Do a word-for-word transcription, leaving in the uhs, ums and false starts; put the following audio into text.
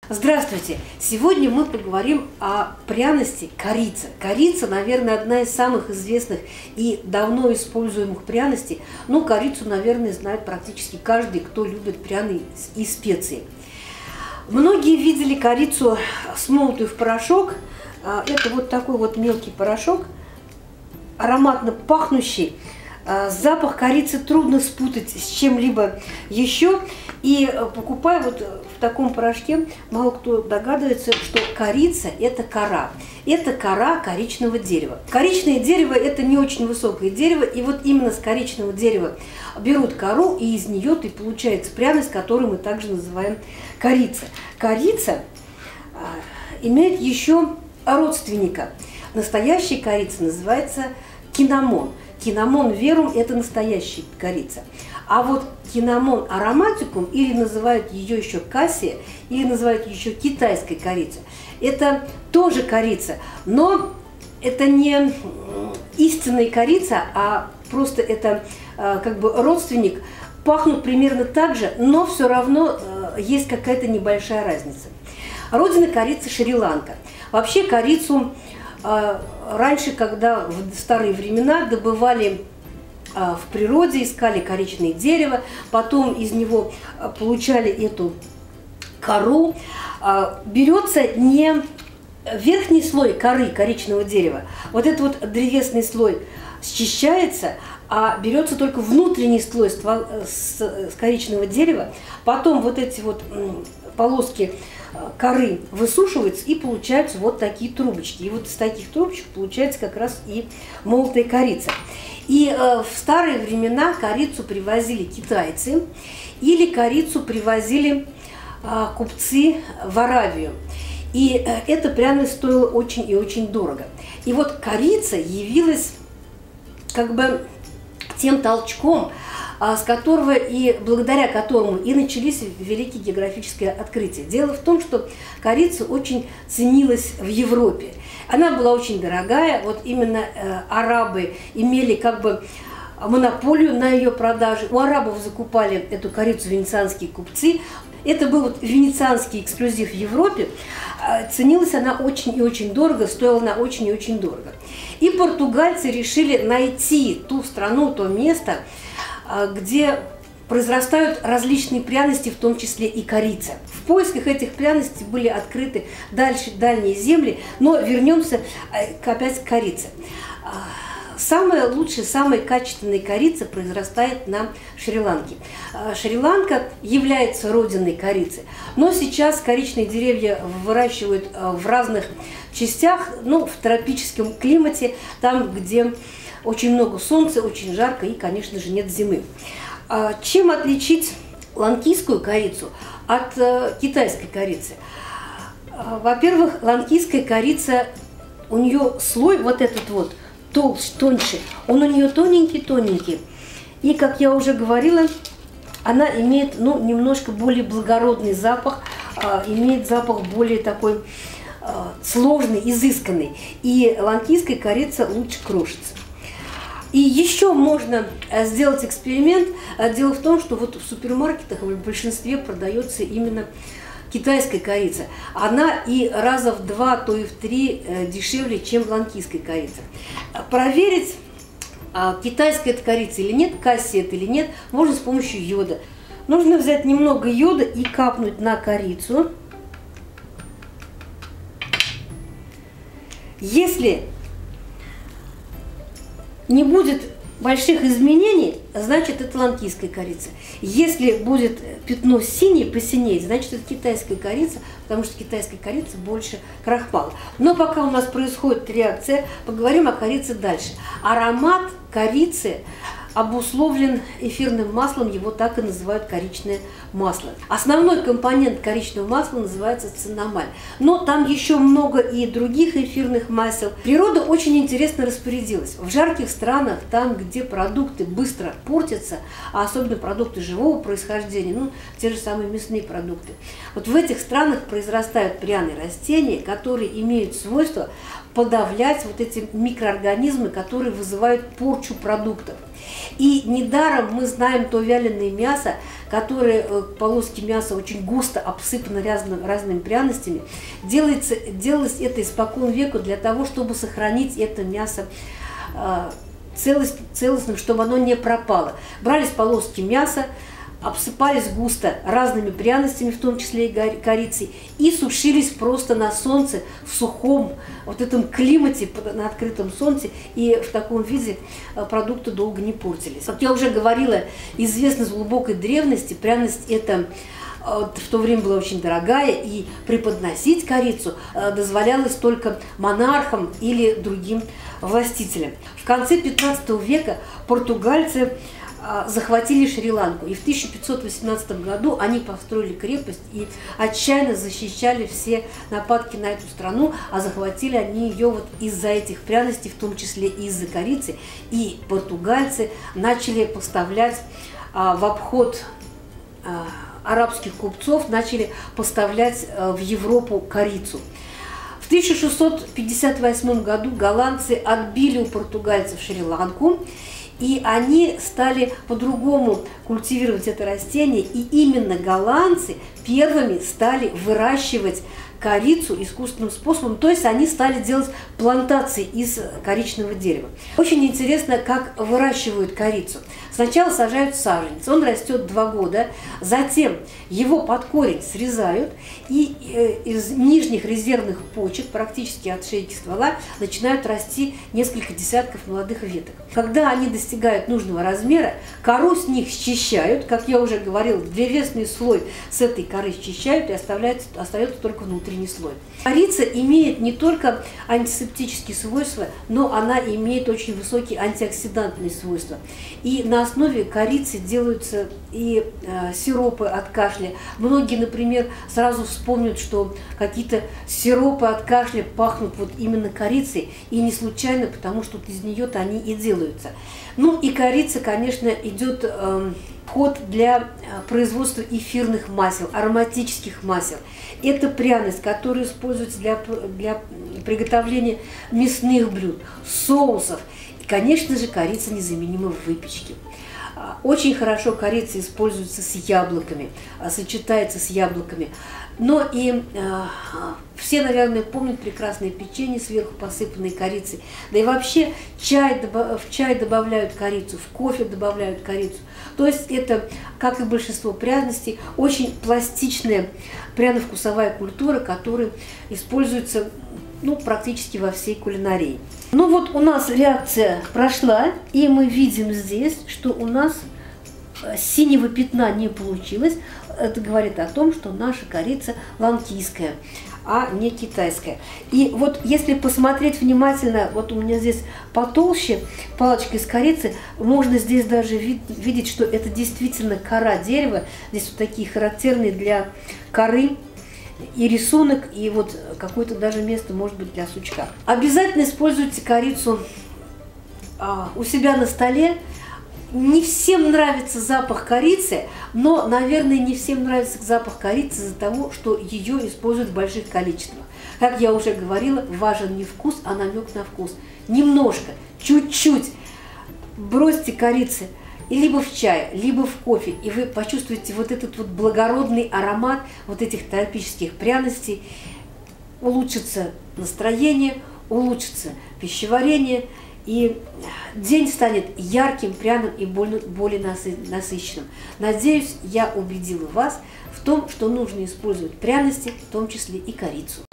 Здравствуйте! Сегодня мы поговорим о пряности корица. Корица, наверное, одна из самых известных и давно используемых пряностей. Но корицу, наверное, знает практически каждый, кто любит пряные и специи. Многие видели корицу смолотую в порошок. Это вот такой вот мелкий порошок, ароматно пахнущий. Запах корицы трудно спутать с чем-либо еще. И покупая вот в таком порошке, мало кто догадывается, что корица – это кора. Это кора коричневого дерева. Коричное дерево – это не очень высокое дерево. И вот именно с коричневого дерева берут кору, и из нее и получается пряность, которую мы также называем корица. Корица имеет еще родственника. Настоящая корица называется киннамон. Киннамон верум – это настоящая корица. А вот киннамон ароматикум, или называют ее еще кассия, или называют еще китайской корицей, это тоже корица, но это не истинная корица, а просто это как бы родственник, пахнут примерно так же, но все равно есть какая-то небольшая разница. Родина корицы Шри-Ланка. Вообще корицу раньше, когда в старые времена добывали в природе, искали коричное дерево, потом из него получали эту кору. Берется не верхний слой коры коричневого дерева, вот этот вот древесный слой счищается, а берется только внутренний слой с коричневого дерева, потом вот эти вот полоски коры высушиваются, и получаются вот такие трубочки. И вот из таких трубочек получается как раз и молотая корица. И э, в старые времена корицу привозили китайцы, или корицу привозили э, купцы в Аравию. И э, эта пряность стоила очень и очень дорого. И вот корица явилась как бы тем толчком, с которого и благодаря которому и начались великие географические открытия. Дело в том, что корица очень ценилась в Европе. Она была очень дорогая, вот именно э, арабы имели как бы монополию на ее продажу. У арабов закупали эту корицу венецианские купцы. Это был вот венецианский эксклюзив в Европе. Ценилась она очень и очень дорого, стоила она очень и очень дорого. И португальцы решили найти ту страну, то место, где произрастают различные пряности, в том числе и корица. В поисках этих пряностей были открыты дальше дальние земли, но вернемся опять к корице. Самая лучшая, самая качественная корица произрастает на Шри-Ланке. Шри-Ланка является родиной корицы, но сейчас коричные деревья выращивают в разных частях, ну, в тропическом климате, там, где очень много солнца, очень жарко и, конечно же, нет зимы. Чем отличить ланкийскую корицу от китайской корицы? Во-первых, ланкийская корица, у нее слой вот этот вот толще, тоньше, он у нее тоненький-тоненький. И, как я уже говорила, она имеет, ну, немножко более благородный запах, имеет запах более такой сложный, изысканный. И ланкийская корица лучше крошится. И еще можно сделать эксперимент. Дело в том, что вот в супермаркетах в большинстве продается именно китайская корица. Она и раза в два, то и в три дешевле, чем ланкийская корица. Проверить, китайская это корица или нет, кассия это или нет, можно с помощью йода. Нужно взять немного йода и капнуть на корицу. Если не будет больших изменений, значит, это ланкийская корица. Если будет пятно синее, посинеть, значит, это китайская корица, потому что китайская корица больше крахмала. Но пока у нас происходит реакция, поговорим о корице дальше. Аромат корицы обусловлен эфирным маслом, его так и называют коричное масло. Основной компонент коричневого масла называется цинамаль. Но там еще много и других эфирных масел. Природа очень интересно распорядилась. В жарких странах, там, где продукты быстро портятся, а особенно продукты живого происхождения, ну, те же самые мясные продукты, вот в этих странах произрастают пряные растения, которые имеют свойство подавлять вот эти микроорганизмы, которые вызывают порчу продуктов. И недаром мы знаем то вяленое мясо, которое, полоски мяса очень густо обсыпаны разным, разными пряностями. Делается, делалось это испокон веку для того, чтобы сохранить это мясо э, целость, целостным, чтобы оно не пропало. Брались полоски мяса, обсыпались густо разными пряностями, в том числе и корицей, и сушились просто на солнце, в сухом вот этом климате, на открытом солнце, и в таком виде продукты долго не портились. Как я уже говорила, известно с глубокой древности, пряность это в то время была очень дорогая, и преподносить корицу дозволялось только монархам или другим властителям. В конце пятнадцатого века португальцы захватили Шри-Ланку, и в тысяча пятьсот восемнадцатом году они построили крепость и отчаянно защищали все нападки на эту страну, а захватили они ее вот из-за этих пряностей, в том числе и из-за корицы, и португальцы начали поставлять а, в обход а, арабских купцов, начали поставлять а, в Европу корицу. В тысяча шестьсот пятьдесят восьмом году голландцы отбили у португальцев Шри-Ланку, и они стали по-другому культивировать это растение, и именно голландцы первыми стали выращивать корицу искусственным способом, то есть они стали делать плантации из коричневого дерева. Очень интересно, как выращивают корицу. Сначала сажают саженец, он растет два года, затем его под корень срезают, и из нижних резервных почек, практически от шейки ствола, начинают расти несколько десятков молодых веток. Когда они достигают нужного размера, кору с них счищают, как я уже говорила, древесный слой с этой коры счищают, и оставляется, остается только внутренний слой. Корица имеет не только антисептические свойства, но она имеет очень высокие антиоксидантные свойства. И на основе корицы делаются и э, сиропы от кашля. Многие, например, сразу вспомнят, что какие-то сиропы от кашля пахнут вот именно корицей, и не случайно, потому что из нее-то они и делаются. Ну и корица, конечно, идет э, ход для производства эфирных масел, ароматических масел. Это пряность, которая используется для, для приготовления мясных блюд, соусов. И, конечно же, корица незаменима в выпечке. Очень хорошо корица используется с яблоками, сочетается с яблоками. Но и э, все, наверное, помнят прекрасное печенье, сверху посыпанное корицей. Да и вообще чай, в чай добавляют корицу, в кофе добавляют корицу. То есть это, как и большинство пряностей, очень пластичная пряно-вкусовая культура, которая используется ну, практически во всей кулинарии. Ну вот у нас реакция прошла, и мы видим здесь, что у нас синего пятна не получилось. Это говорит о том, что наша корица ланкийская, а не китайская. И вот если посмотреть внимательно, вот у меня здесь потолще палочка из корицы, можно здесь даже вид видеть, что это действительно кора дерева. Здесь вот такие характерные для коры и рисунок, и вот какое-то даже место может быть для сучка. Обязательно используйте корицу а, у себя на столе. Не всем нравится запах корицы, но, наверное, не всем нравится запах корицы из-за того, что ее используют в больших количествах. Как я уже говорила, важен не вкус, а намек на вкус. Немножко, чуть-чуть бросьте корицы либо в чай, либо в кофе, и вы почувствуете вот этот вот благородный аромат вот этих тропических пряностей. Улучшится настроение, улучшится пищеварение, и день станет ярким, пряным и более насыщенным. Надеюсь, я убедила вас в том, что нужно использовать пряности, в том числе и корицу.